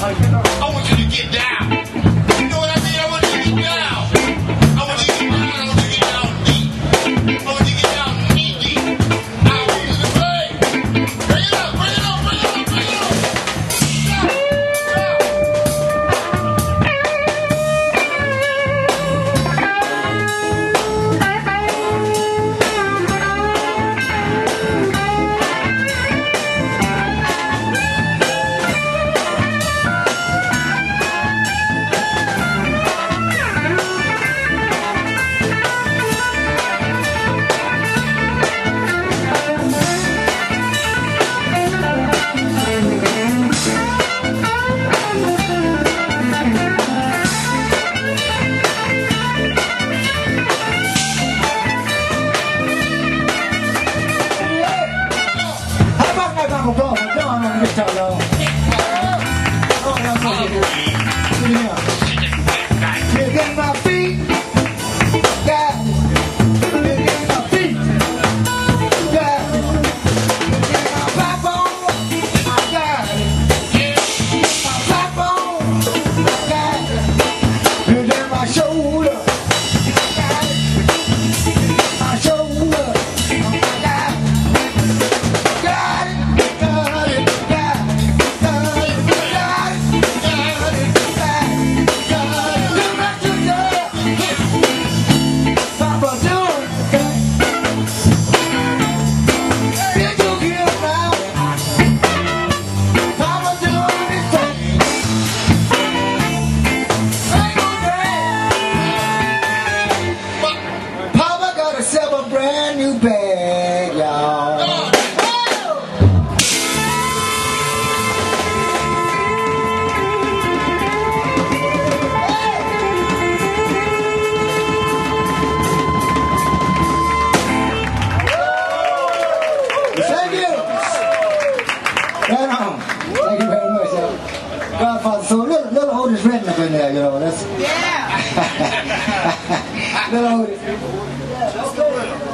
I want you to get down. You know what I mean? I want you to get down. I want you to get down. I want you to get down deep. I want you to get down knee deep. I want you to play. Bring it up, bring it up, bring it up, bring it up. Godfather, so little Otis Redding up in there, you know. That's yeah. little Otis. Yeah, let's go.